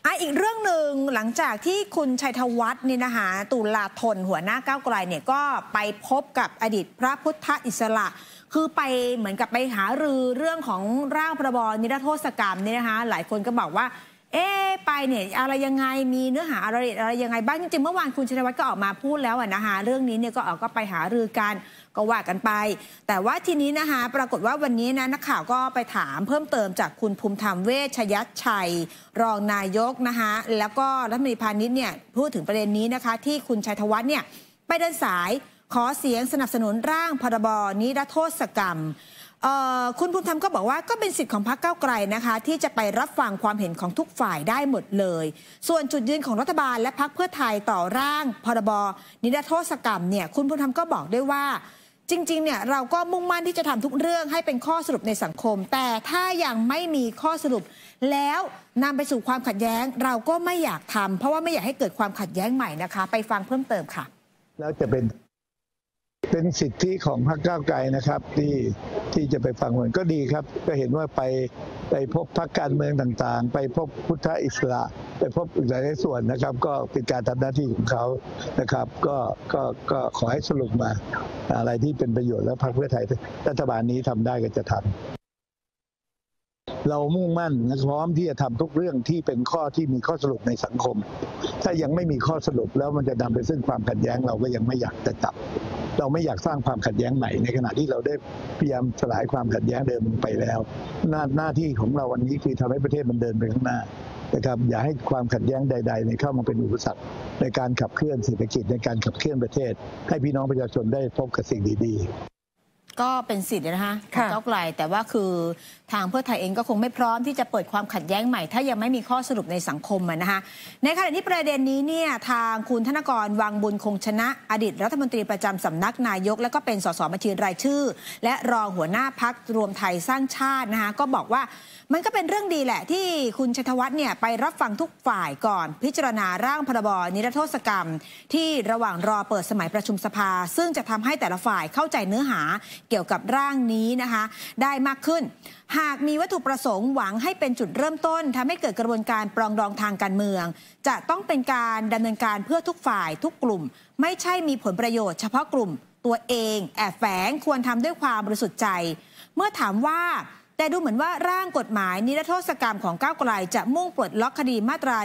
อีกเรื่องหนึ่งหลังจากที่คุณชัยธวัฒน์นี่นะคะตุลาธนหัวหน้าก้าวไกลเนี่ยก็ไปพบกับอดีตพระพุทธอิสระคือไปเหมือนกับไปหารือเรื่องของร่างพรบนิรโทษกรรมนี่นะคะหลายคนก็บอกว่าไปเนี่ยอะไรยังไงมีเนื้อหาอะไรยังไงบ้างจริงๆเมื่อวานคุณชัยธวัฒน์ก็ออกมาพูดแล้วนะคะเรื่องนี้เนี่ยก็ไปหารือกันก็ว่ากันไปแต่ว่าทีนี้นะคะปรากฏว่าวันนี้นะนักข่าวก็ไปถามเพิ่มเติมจากคุณภูมิธรรมเวชยชัยรองนายกนะคะแล้วก็รัฐมนตรีพาณิชย์เนี่ยพูดถึงประเด็นนี้นะคะที่คุณชัยธวัฒน์เนี่ยไปเดินสายขอเสียงสนับสนุนร่างพรบนิรโทษกรรมคุณภูมิธรรมก็บอกว่าก็เป็นสิทธิ์ของพรรคก้าวไกลนะคะที่จะไปรับฟังความเห็นของทุกฝ่ายได้หมดเลยส่วนจุดยืนของรัฐบาลและพรรคเพื่อไทยต่อร่างพรบนิรโทษกรรมเนี่ยคุณภูมิธรรมก็บอกด้วยว่าจริงๆเนี่ยเราก็มุ่งมั่นที่จะทำทุกเรื่องให้เป็นข้อสรุปในสังคมแต่ถ้ายังไม่มีข้อสรุปแล้วนำไปสู่ความขัดแย้งเราก็ไม่อยากทำเพราะว่าไม่อยากให้เกิดความขัดแย้งใหม่นะคะไปฟังเพิ่มเติมค่ะแล้วจะเป็นสิทธิของพรรคก้าวไกลนะครับที่จะไปฟังมันก็ดีครับก็เห็นว่าไปพบพรรคการเมืองต่างๆไปพบพุทธอิสระไปพบอีกหลายส่วนนะครับก็เป็นการทำหน้าที่ของเขานะครับก็ขอให้สรุปมาอะไรที่เป็นประโยชน์แล้วพรรคเพื่อไทยรัฐบาลนี้ทำได้ก็จะทำเรามุ่งมั่นและพร้อมที่จะทำทุกเรื่องที่เป็นข้อที่มีข้อสรุปในสังคมถ้ายังไม่มีข้อสรุปแล้วมันจะนำไปซึ่งความขัดแย้งเราก็ยังไม่อยากจะตัดเราไม่อยากสร้างความขัดแย้งใหม่ในขณะที่เราได้พยายามสลายความขัดแย้งเดิมไปแล้วหน้าที่ของเราวันนี้คือทำให้ประเทศมันเดินไปข้างหน้านะครับอย่าให้ความขัดแย้งใดๆเข้ามาเป็นอุปสรรคในการขับเคลื่อนเศรษฐกิจในการขับเคลื่อนประเทศให้พี่น้องประชาชนได้พบกับสิ่งดีๆก็เป็นสิทธิ์นะคะของก้าวไกลแต่ว่าคือทางเพื่อไทยเองก็คงไม่พร้อมที่จะเปิดความขัดแย้งใหม่ถ้ายังไม่มีข้อสรุปในสังคมนะคะในขณะที่ประเด็นนี้เนี่ยทางคุณธนกรวังบุญคงชนะอดีตรัฐมนตรีประจำสำนักนายกและก็เป็นสสบัญชีรายชื่อและรองหัวหน้าพรรครวมไทยสร้างชาตินะคะก็บอกว่ามันก็เป็นเรื่องดีแหละที่คุณชัยธวัฒน์เนี่ยไปรับฟังทุกฝ่ายก่อนพิจารณาร่างพรบนิรโทษกรรมที่ระหว่างรอเปิดสมัยประชุมสภาซึ่งจะทำให้แต่ละฝ่ายเข้าใจเนื้อหาเกี่ยวกับร่างนี้นะคะได้มากขึ้นหากมีวัตถุประสงค์หวังให้เป็นจุดเริ่มต้นทำให้เกิดกระบวนการปรองดองทางการเมืองจะต้องเป็นการดำเนินการเพื่อทุกฝ่ายทุกกลุ่มไม่ใช่มีผลประโยชน์เฉพาะกลุ่มตัวเองแอบแฝงควรทำด้วยความบริสุทธิ์ใจเมื่อถามว่าแต่ดูเหมือนว่าร่างกฎหมายนิรโทษกรรมของก้าวไกลจะมุ่งปลดล็อกคดีมาตรา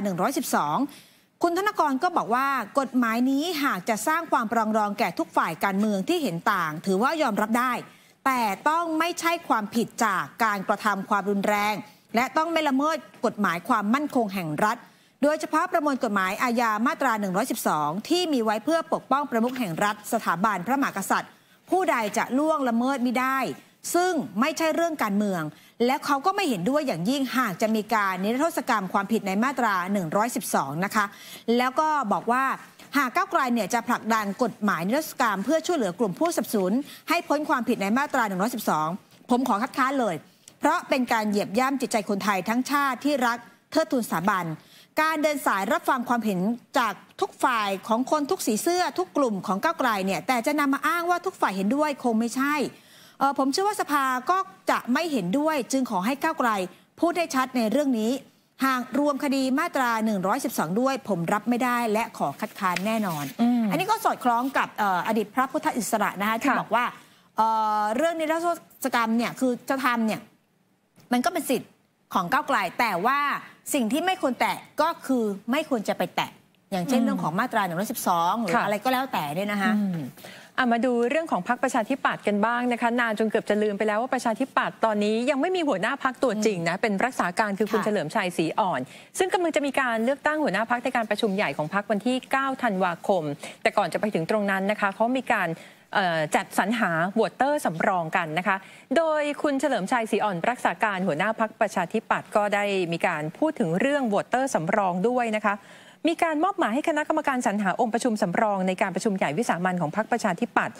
112คุณธนกรก็บอกว่ากฎหมายนี้หากจะสร้างความปรองดองแก่ทุกฝ่ายการเมืองที่เห็นต่างถือว่ายอมรับได้แต่ต้องไม่ใช่ความผิดจากการกระทำความรุนแรงและต้องไม่ละเมิดกฎหมายความมั่นคงแห่งรัฐโดยเฉพาะประมวลกฎหมายอาญามาตรา112ที่มีไว้เพื่อปกป้องประมุขแห่งรัฐสถาบันพระมหากษัตริย์ผู้ใดจะล่วงละเมิดมิได้ซึ่งไม่ใช่เรื่องการเมืองและเขาก็ไม่เห็นด้วยอย่างยิ่งหากจะมีการนิรโทษกรรมความผิดในมาตรา112นะคะแล้วก็บอกว่าหากก้าวไกลเนี่ยจะผลักดันกฎหมายนิรโทษกรรมเพื่อช่วยเหลือกลุ่มผู้สนับสนุนให้พ้นความผิดในมาตรา112ผมขอคัดค้านเลยเพราะเป็นการเหยียบย่ำจิตใจคนไทยทั้งชาติที่รักเทิดทูนสถาบันการเดินสายรับฟังความเห็นจากทุกฝ่ายของคนทุกสีเสื้อทุกกลุ่มของก้าวไกลเนี่ยแต่จะนำมาอ้างว่าทุกฝ่ายเห็นด้วยคงไม่ใช่ผมเชื่อว่าสภาก็จะไม่เห็นด้วยจึงขอให้ก้าวไกลพูดให้ชัดในเรื่องนี้หากรวมคดีมาตรา112ด้วยผมรับไม่ได้และขอคัดค้านแน่นอน อันนี้ก็สอดคล้องกับอดีตพระพุทธอิสระนะคะที่บอกว่าเรื่องนิรโทษกรรมเนี่ยคือจะทำเนี่ยมันก็เป็นสิทธิ์ของก้าวไกลแต่ว่าสิ่งที่ไม่ควรแตะก็คือไม่ควรจะไปแตะอย่างเช่นเรื่องของมาตรา112หรืออะไรก็แล้วแต่เนี่ยนะคะมาดูเรื่องของพรรคประชาธิปัตย์กันบ้างนะคะนานจนเกือบจะลืมไปแล้วว่าประชาธิปัตย์ตอนนี้ยังไม่มีหัวหน้าพรรคตัวจริงนะเป็นรักษาการคือคุณเฉลิมชัยศรีอ่อนซึ่งกำลังจะมีการเลือกตั้งหัวหน้าพรรคในการประชุมใหญ่ของพรรควันที่9ธันวาคมแต่ก่อนจะไปถึงตรงนั้นนะคะเขามีการจัดสรรหาโหวตเตอร์สำรองกันนะคะโดยคุณเฉลิมชัยศรีอ่อนรักษาการหัวหน้าพรรคประชาธิปัตย์ก็ได้มีการพูดถึงเรื่องโหวตเตอร์สำรองด้วยนะคะมีการมอบหมายให้คณะกรรมการสรรหาองค์ประชุมสำรองในการประชุมใหญ่วิสามัญของพรรคประชาธิปัตย์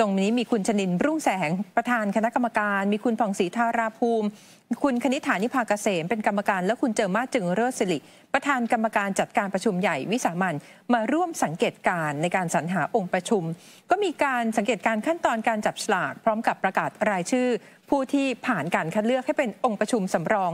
ตรงนี้มีคุณชนินทร์รุ่งแสงประธานคณะกรรมการมีคุณผ่องศรีธาราภูมิคุณคณิษฐานิพาเกษมเป็นกรรมการและคุณเจิมมาจึงเลิศสิริประธานกรรมการจัดการประชุมใหญ่วิสามัญมาร่วมสังเกตการในการสรรหาองค์ประชุมก็มีการสังเกตการขั้นตอนการจับฉลากพร้อมกับประกาศรายชื่อผู้ที่ผ่านการคัดเลือกให้เป็นองค์ประชุมสำรอง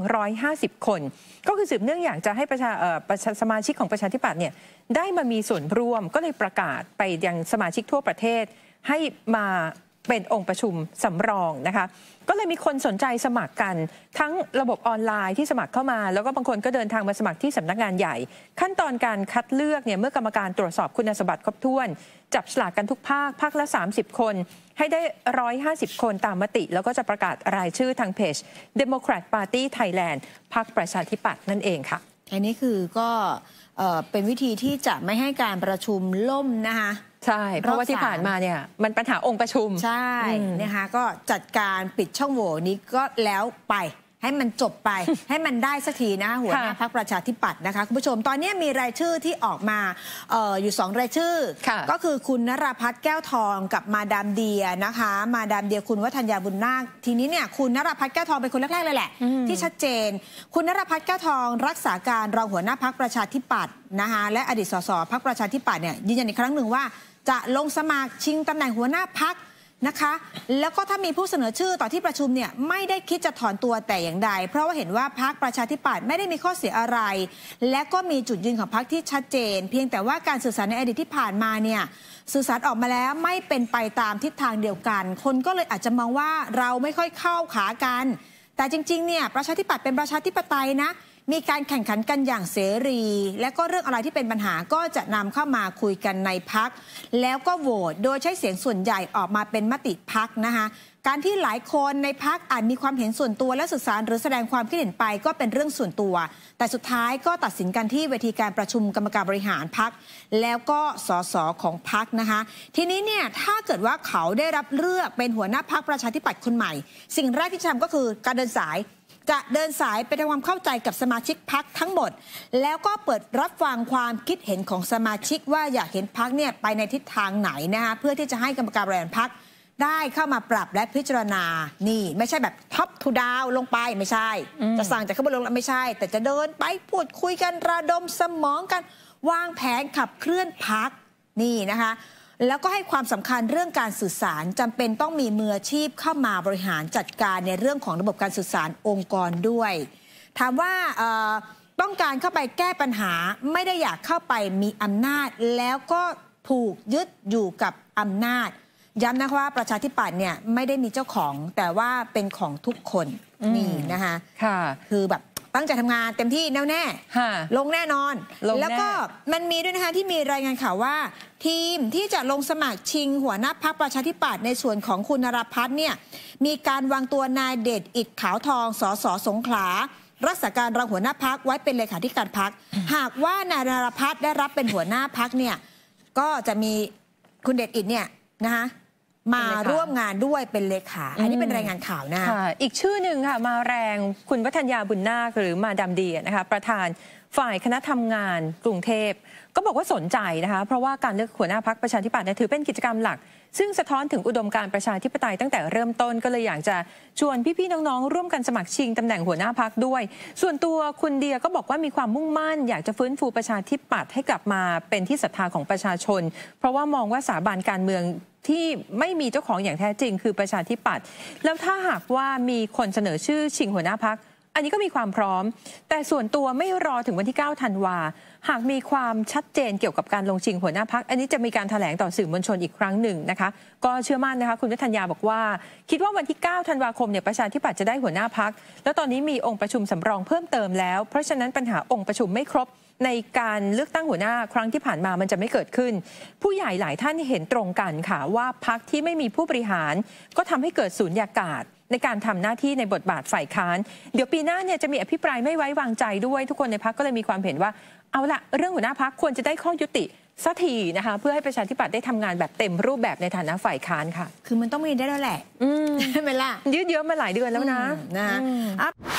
150 คนก็คือสืบเนื่องอยากจะให้สมาชิกของประชาธิปัตย์เนี่ยได้มามีส่วนร่วมก็เลยประกาศไปยังสมาชิกทั่วประเทศให้มาเป็นองค์ประชุมสำรองนะคะก็เลยมีคนสนใจสมัครกันทั้งระบบออนไลน์ที่สมัครเข้ามาแล้วก็บางคนก็เดินทางมาสมัครที่สำนักงานใหญ่ขั้นตอนการคัดเลือกเนี่ยเมื่อกรรมการตรวจสอบคุณสมบัติครบถ้วนจับฉลากกันทุกภาคละ30 คนให้ได้150 คนตามมติแล้วก็จะประกาศรายชื่อทางเพจ Democrat Party Thailand พรรคประชาธิปัตย์นั่นเองค่ะอันนี้คือก็เป็นวิธีที่จะไม่ให้การประชุมล่มนะคะใช่เพราะว่าที่ผ่านมาเนี่ยมันปัญหาองค์ประชุมใช่นะคะก็จัดการปิดช่องโหว่นี้ก็แล้วไปให้มันจบไป ให้มันได้สักทีนะคะหัวหน้าพรรคประชาธิปัตย์นะคะคุณผู้ชมตอนนี้มีรายชื่อที่ออกมาอยู่2รายชื่อก็คือคุณนราพัฒน์แก้วทองกับมาดามเดียนะคะมาดามเดียคุณวัฒนยาบุญนาคทีนี้เนี่ยคุณนราพัฒน์แก้วทองเป็นคนแรกๆเลยแหละที่ชัดเจนคุณนราพัฒน์แก้วทองรักษาการรองหัวหน้าพรรคประชาธิปัตย์นะคะและอดีตสสพรรคประชาธิปัตย์เนี่ยยืนยันอีกครั้งหนึ่งว่าจะลงสมัครชิงตำแหน่งหัวหน้าพรรคนะคะแล้วก็ถ้ามีผู้เสนอชื่อต่อที่ประชุมเนี่ยไม่ได้คิดจะถอนตัวแต่อย่างใดเพราะว่าเห็นว่าพรรคประชาธิปัตย์ไม่ได้มีข้อเสียอะไรและก็มีจุดยืนของพรรคที่ชัดเจนเพียงแต่ว่าการสื่อสารในอดีตที่ผ่านมาเนี่ยสื่อสารออกมาแล้วไม่เป็นไปตามทิศทางเดียวกันคนก็เลยอาจจะมองว่าเราไม่ค่อยเข้าขากันแต่จริงๆเนี่ยประชาธิปัตย์เป็นประชาธิปไตยนะมีการแข่งขันกันอย่างเสรีและก็เรื่องอะไรที่เป็นปัญหาก็จะนำเข้ามาคุยกันในพรรคแล้วก็โหวตโดยใช้เสียงส่วนใหญ่ออกมาเป็นมติพรรคนะคะการที่หลายคนในพรรคอาจมีความเห็นส่วนตัวและสื่อสารหรือแสดงความคิดเห็นไปก็เป็นเรื่องส่วนตัวแต่สุดท้ายก็ตัดสินกันที่เวทีการประชุมกรรมการบริหารพรรคแล้วก็สสของพรรคนะคะทีนี้เนี่ยถ้าเกิดว่าเขาได้รับเลือกเป็นหัวหน้าพรรคประชาธิปัตย์คนใหม่สิ่งแรกที่จะทำก็คือการเดินสายจะเดินสายไปทำความเข้าใจกับสมาชิกพรรคทั้งหมดแล้วก็เปิดรับฟังความคิดเห็นของสมาชิกว่าอยากเห็นพรรคเนี่ยไปในทิศทางไหนนะคะเพื่อที่จะให้กรรมการบริหารพรรคได้เข้ามาปรับและพิจารณานี่ไม่ใช่แบบท็อปทูดาวลงไปไม่ใช่จะสั่งจากข้างบนลงไม่ใช่แต่จะเดินไปพูดคุยกันระดมสมองกันวางแผนขับเคลื่อนพรรคนี่นะคะแล้วก็ให้ความสำคัญเรื่องการสื่อสารจำเป็นต้องมีมืออาชีพเข้ามาบริหารจัดการในเรื่องของระบบการสื่อสารองค์กรด้วยถามว่าต้องการเข้าไปแก้ปัญหาไม่ได้อยากเข้าไปมีอำนาจแล้วก็ผูกยึดอยู่กับอำนาจย้ำนะคะว่าประชาธิปัตย์เนี่ยไม่ได้มีเจ้าของแต่ว่าเป็นของทุกคนนี่นะคะคือแบบตั้งใจทำงานเต็มที่แน่วแน่ลงแน่นอนแล้วก็มันมีด้วยนะคะที่มีรายงานข่าวว่าทีมที่จะลงสมัครชิงหัวหน้าพรรคประชาธิปัตย์ในส่วนของคุณนราพัฒน์เนี่ยมีการวางตัวนายเดชอิฐขาวทองสสสงขลารักษาการรองหัวหน้าพรรคไว้เป็นเลขาธิการพรรคหากว่านายนราพัฒน์ได้รับเป็นหัวหน้าพรรคเนี่ยก็จะมีคุณเดชอิฐเนี่ยนะคะมาร่วมงานด้วยเป็นเลขาอันนี้เป็นรายงานข่าวนะอีกชื่อหนึ่งค่ะมาแรงคุณวัฒนยาบุญนาคหรือมาดามเดียนะคะประธานฝ่ายคณะทำงานกรุงเทพก็บอกว่าสนใจนะคะเพราะว่าการเลือกหัวหน้าพรรคประชาธิปัตย์ถือเป็นกิจกรรมหลักซึ่งสะท้อนถึงอุดมการณ์ประชาธิปไตยตั้งแต่เริ่มต้นก็เลยอยากจะชวนพี่ๆน้องๆร่วมกันสมัครชิงตำแหน่งหัวหน้าพรรคด้วยส่วนตัวคุณเดียก็บอกว่ามีความมุ่งมั่นอยากจะฟื้นฟูประชาธิปัตย์ให้กลับมาเป็นที่ศรัทธาของประชาชนเพราะว่ามองว่าสถาบันการเมืองที่ไม่มีเจ้าของอย่างแท้จริงคือประชาธิปัตย์แล้วถ้าหากว่ามีคนเสนอชื่อชิงหัวหน้าพรรคอันนี้ก็มีความพร้อมแต่ส่วนตัวไม่รอถึงวันที่9 ธันวาหากมีความชัดเจนเกี่ยวกับการลงชิงหัวหน้าพรรคอันนี้จะมีการแถลงต่อสื่อมวลชนอีกครั้งหนึ่งนะคะก็เชื่อมั่นนะคะคุณวัฒนยาบอกว่าคิดว่าวันที่9 ธันวาคมเนี่ยประชาธิปัตย์จะได้หัวหน้าพรรคแล้วตอนนี้มีองค์ประชุมสำรองเพิ่มเติมแล้วเพราะฉะนั้นปัญหาองค์ประชุมไม่ครบในการเลือกตั้งหัวหน้าครั้งที่ผ่านมามันจะไม่เกิดขึ้นผู้ใหญ่หลายท่านเห็นตรงกันค่ะว่าพรรคที่ไม่มีผู้บริหารก็ทำให้เกิดสูญญากาศในการทำหน้าที่ในบทบาทฝ่ายค้านเดี๋ยวปีหน้าเนี่ยจะมีอภิปรายไม่ไว้วางใจด้วยทุกคนในพรรคก็เลยมีความเห็นว่าเอาละเรื่องหัวหน้าพรรคควรจะได้ข้อยุติสักทีนะคะเพื่อให้ประชาธิปัตย์ได้ทำงานแบบเต็มรูปแบบในฐานะฝ่ายค้านค่ะคือมันต้องมีได้แล้วแหละใช่ไหมล่ะยืดเยื้อมาหลายเดือนแล้วนะ